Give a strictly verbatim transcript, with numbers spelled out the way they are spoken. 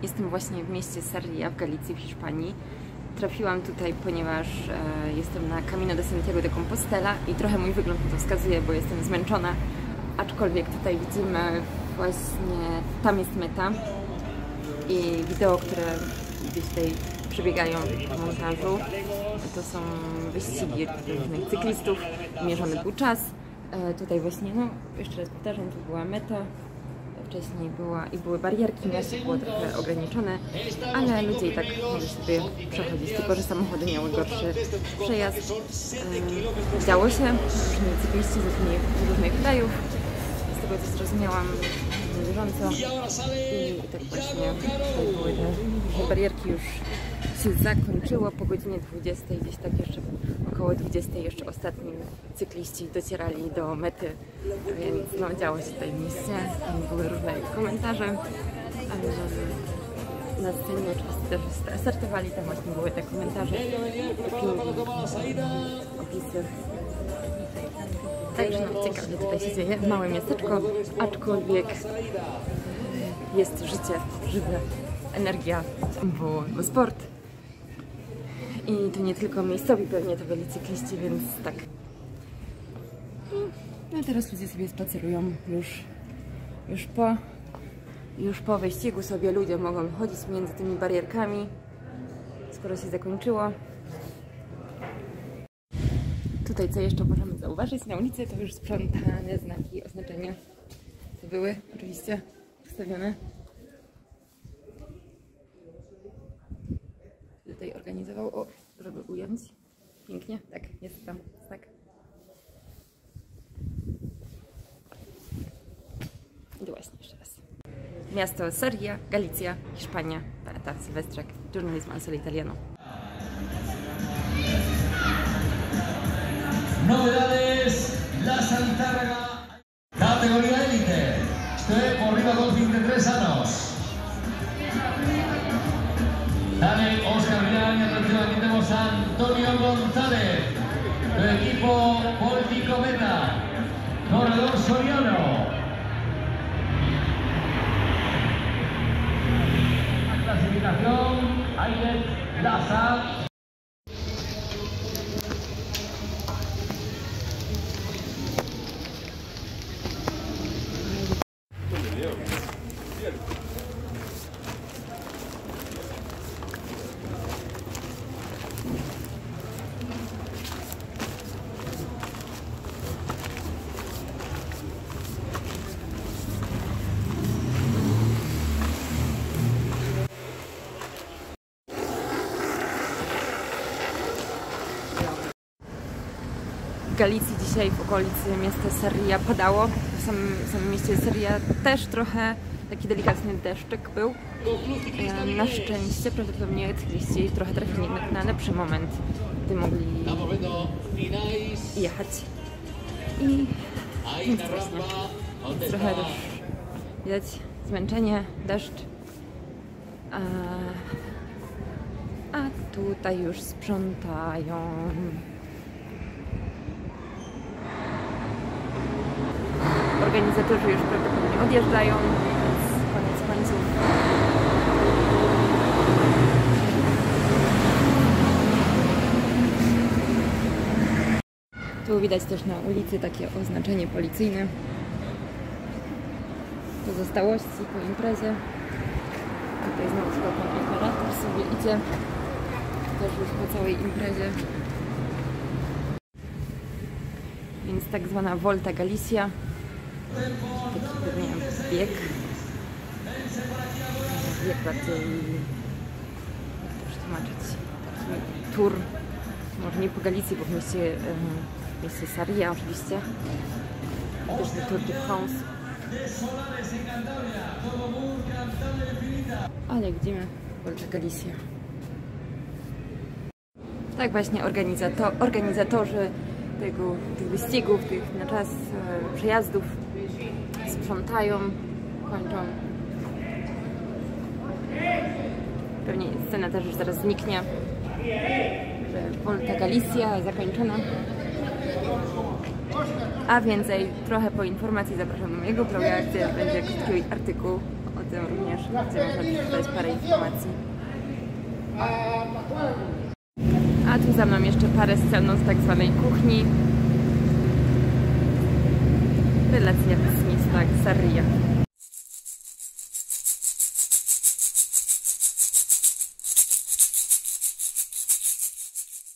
Jestem właśnie w mieście Sarria w Galicji, w Hiszpanii. Trafiłam tutaj, ponieważ e, jestem na Camino de Santiago de Compostela i trochę mój wygląd na to wskazuje, bo jestem zmęczona. Aczkolwiek tutaj widzimy właśnie, tam jest meta i wideo, które gdzieś tutaj przebiegają w montażu, to są wyścigi różnych cyklistów, mierzony był czas. E, tutaj właśnie, no jeszcze raz powtarzam, tu była meta. Wcześniej była i były barierki, miasto było trochę ograniczone, ale ludzie i tak mogli sobie przechodzić, tylko że samochody miały gorszy przejazd. Um, działo się, różni cykliści z różnych, różnych krajów, z tego co zrozumiałam na bieżąco i, i tak właśnie tutaj były te, te barierki już się zakończyło po godzinie dwudziestej, gdzieś tak jeszcze około dwudziestej jeszcze ostatni cykliści docierali do mety, więc no działo się tutaj w mieście, były różne komentarze. Na scenie oczywiście też startowali, tam właśnie były te komentarze, opinie, opisy. Także no, ciekawie tutaj się dzieje, małe miasteczko, aczkolwiek jest życie, żywe, energia, bo, bo sport. I to nie tylko miejscowi pewnie to byli cykliści, więc tak. No a teraz ludzie sobie spacerują już, już po, już po wyścigu sobie ludzie mogą chodzić między tymi barierkami, skoro się zakończyło. Tutaj co jeszcze możemy zauważyć na ulicy, to już sprzątane znaki, oznaczenia, co były oczywiście postawione. Tutaj organizował, o, żeby ująć. Pięknie, tak, jest tam, tak. I to właśnie jeszcze raz. Miasto Sarria, Galicja, Hiszpania, Beata Sylwestrek, Giornalismo al Sole Italiano. Novedades, la Santarga, categoría élite, estoy por arriba con treinta y tres años. Dale, Oscar Vidal, y atención, aquí tenemos a Antonio González, del equipo Poltico Meta, corredor Soriano. Clasificación, Ailet Laza. W Galicji dzisiaj w okolicy miasta Sarria padało. W samym, w samym mieście Sarria też trochę taki delikatny deszczyk był. Na szczęście prawdopodobnie cykliści trochę trafili na lepszy moment, gdy mogli jechać. I więc właśnie więc trochę też widać zmęczenie, deszcz. A, a tutaj już sprzątają. Organizatorzy już prawdopodobnie odjeżdżają, więc koniec końców. Tu widać też na ulicy takie oznaczenie policyjne. Pozostałości po imprezie. Tutaj znowu chyba pan operator sobie idzie. Też już po całej imprezie. Więc tak zwana Volta Galicia. Taki pewnie bieg. Bieg bardziej, jak to przetłumaczyć, taki tour, może nie po Galicji, bo w mieście, w mieście Sarria oczywiście. Też do Tour de France. Ale widzimy Volta Galicia. Tak właśnie organizator, organizatorzy tego, tych wyścigów, tych na czas e, przejazdów sprzątają, kończą. Pewnie scena też już zaraz zniknie, że Volta Galicia zakończona. A więcej, trochę po informacji zapraszam na mojego bloga, gdzie będzie krótki artykuł o tym również, gdzie można przeczytać parę informacji. A tu za mną jeszcze parę scen z tak zwanej kuchni. Relacja z miejsca Sarria.